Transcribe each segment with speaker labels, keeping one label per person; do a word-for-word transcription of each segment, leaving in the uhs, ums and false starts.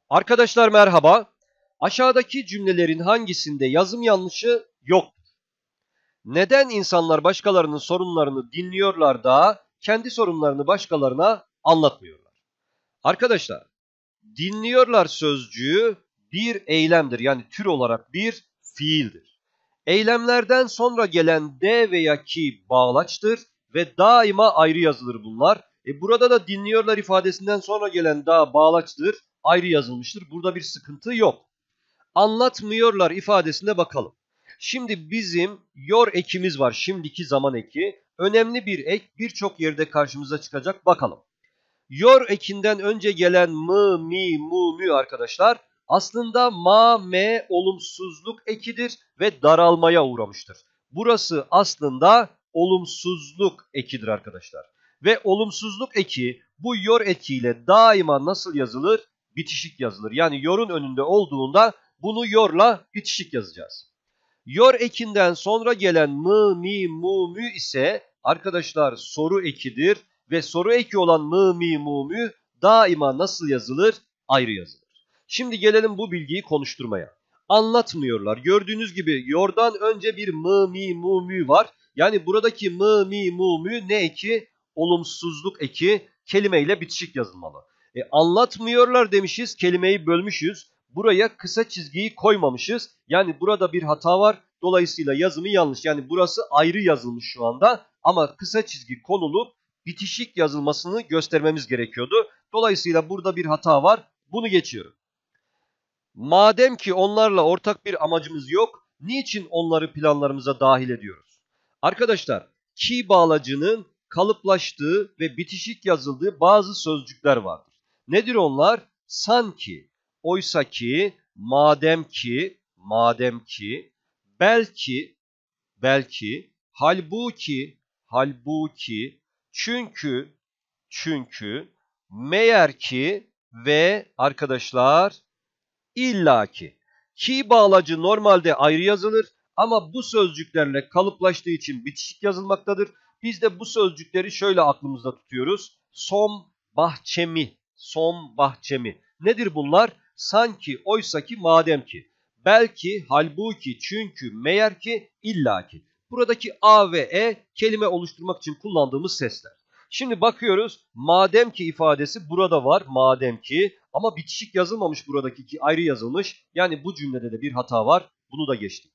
Speaker 1: Arkadaşlar merhaba. Aşağıdaki cümlelerin hangisinde yazım yanlışı yok? Neden insanlar başkalarının sorunlarını dinliyorlar da kendi sorunlarını başkalarına anlatmıyorlar? Arkadaşlar, dinliyorlar sözcüğü bir eylemdir. Yani tür olarak bir fiildir. Eylemlerden sonra gelen de veya ki bağlaçtır ve daima ayrı yazılır bunlar. E burada da dinliyorlar ifadesinden sonra gelen da bağlaçtır, ayrı yazılmıştır. Burada bir sıkıntı yok. Anlatmıyorlar ifadesine bakalım. Şimdi bizim yor ekimiz var, şimdiki zaman eki. Önemli bir ek, birçok yerde karşımıza çıkacak, bakalım. Yor ekinden önce gelen mı, mi, mu, mü arkadaşlar aslında ma, me olumsuzluk ekidir ve daralmaya uğramıştır. Burası aslında olumsuzluk ekidir arkadaşlar. Ve olumsuzluk eki bu yor ekiyle daima nasıl yazılır? Bitişik yazılır. Yani yorun önünde olduğunda bunu yorla bitişik yazacağız. Yor ekinden sonra gelen mı, mi, mu, mü ise arkadaşlar soru ekidir ve soru eki olan mı, mi, mu, mü daima nasıl yazılır? Ayrı yazılır. Şimdi gelelim bu bilgiyi konuşturmaya. Anlatmıyorlar. Gördüğünüz gibi yordan önce bir mı, mi, mu, mü var. Yani buradaki mı, mi, mu, mü ne eki? Olumsuzluk eki, kelimeyle bitişik yazılmalı. E, anlatmıyorlar demişiz, kelimeyi bölmüşüz. Buraya kısa çizgiyi koymamışız. Yani burada bir hata var. Dolayısıyla yazımı yanlış. Yani burası ayrı yazılmış şu anda. Ama kısa çizgi konulup bitişik yazılmasını göstermemiz gerekiyordu. Dolayısıyla burada bir hata var. Bunu geçiyorum. Madem ki onlarla ortak bir amacımız yok, niçin onları planlarımıza dahil ediyoruz? Arkadaşlar, ki bağlacının kalıplaştığı ve bitişik yazıldığı bazı sözcükler vardır. Nedir onlar? Sanki, oysa ki, madem ki, madem ki, belki, belki, halbuki, halbuki, çünkü, çünkü, meğer ki ve arkadaşlar illaki. Ki bağlacı normalde ayrı yazılır ama bu sözcüklerle kalıplaştığı için bitişik yazılmaktadır. Biz de bu sözcükleri şöyle aklımızda tutuyoruz. Som, bahçemi, som, bahçemi. Nedir bunlar? Sanki, oysa ki, madem ki. Belki, halbuki, çünkü, meğer ki, illaki. Buradaki a ve e kelime oluşturmak için kullandığımız sesler. Şimdi bakıyoruz, madem ki ifadesi burada var, madem ki, ama bitişik yazılmamış, buradaki ki ayrı yazılmış. Yani bu cümlede de bir hata var, bunu da geçtik.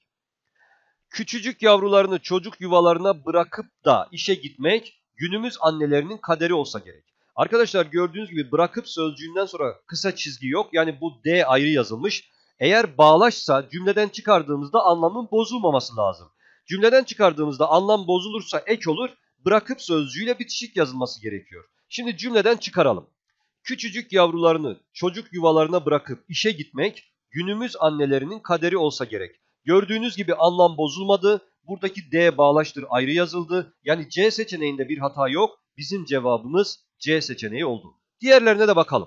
Speaker 1: Küçücük yavrularını çocuk yuvalarına bırakıp da işe gitmek günümüz annelerinin kaderi olsa gerek. Arkadaşlar gördüğünüz gibi bırakıp sözcüğünden sonra kısa çizgi yok. Yani bu D ayrı yazılmış. Eğer bağlaçsa cümleden çıkardığımızda anlamın bozulmaması lazım. Cümleden çıkardığımızda anlam bozulursa ek olur. Bırakıp sözcüğüyle bitişik yazılması gerekiyor. Şimdi cümleden çıkaralım. Küçücük yavrularını çocuk yuvalarına bırakıp işe gitmek günümüz annelerinin kaderi olsa gerek. Gördüğünüz gibi anlam bozulmadı. Buradaki D bağlaçtır ayrı yazıldı. Yani C seçeneğinde bir hata yok. Bizim cevabımız C seçeneği oldu. Diğerlerine de bakalım.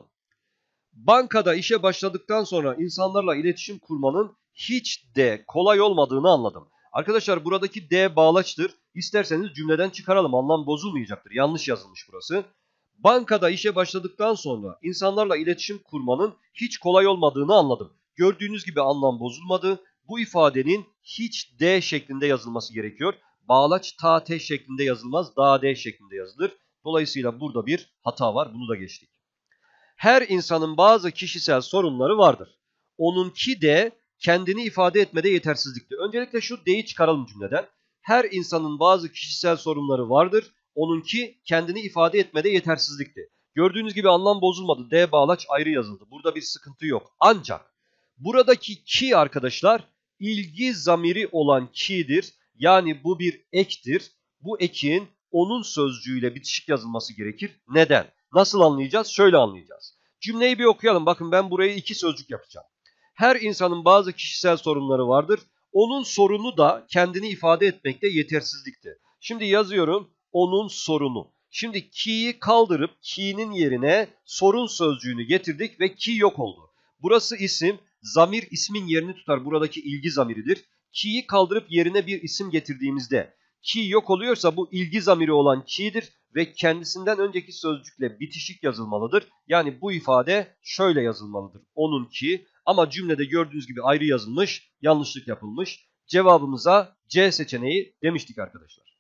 Speaker 1: Bankada işe başladıktan sonra insanlarla iletişim kurmanın hiç de kolay olmadığını anladım. Arkadaşlar buradaki D bağlaçtır. İsterseniz cümleden çıkaralım. Anlam bozulmayacaktır. Yanlış yazılmış burası. Bankada işe başladıktan sonra insanlarla iletişim kurmanın hiç kolay olmadığını anladım. Gördüğünüz gibi anlam bozulmadı. Bu ifadenin hiç D şeklinde yazılması gerekiyor. Bağlaç ta T şeklinde yazılmaz, da D şeklinde yazılır. Dolayısıyla burada bir hata var. Bunu da geçtik. Her insanın bazı kişisel sorunları vardır. Onunki de kendini ifade etmede yetersizlikti. Öncelikle şu D'yi çıkaralım cümleden. Her insanın bazı kişisel sorunları vardır. Onunki kendini ifade etmede yetersizlikti. Gördüğünüz gibi anlam bozulmadı. D bağlaç ayrı yazıldı. Burada bir sıkıntı yok. Ancak buradaki ki arkadaşlar ilgi zamiri olan ki'dir. Yani bu bir ektir. Bu ekin onun sözcüğüyle bitişik yazılması gerekir. Neden? Nasıl anlayacağız? Şöyle anlayacağız. Cümleyi bir okuyalım. Bakın ben burayı iki sözcük yapacağım. Her insanın bazı kişisel sorunları vardır. Onun sorunu da kendini ifade etmekte yetersizlikti. Şimdi yazıyorum onun sorunu. Şimdi ki'yi kaldırıp ki'nin yerine sorun sözcüğünü getirdik ve ki yok oldu. Burası isim, zamir ismin yerini tutar. Buradaki ilgi zamiridir. Ki'yi kaldırıp yerine bir isim getirdiğimizde ki yok oluyorsa bu ilgi zamiri olan ki'dir ve kendisinden önceki sözcükle bitişik yazılmalıdır. Yani bu ifade şöyle yazılmalıdır. Onun ki, ama cümlede gördüğünüz gibi ayrı yazılmış, yanlışlık yapılmış. Cevabımıza C seçeneği demiştik arkadaşlar.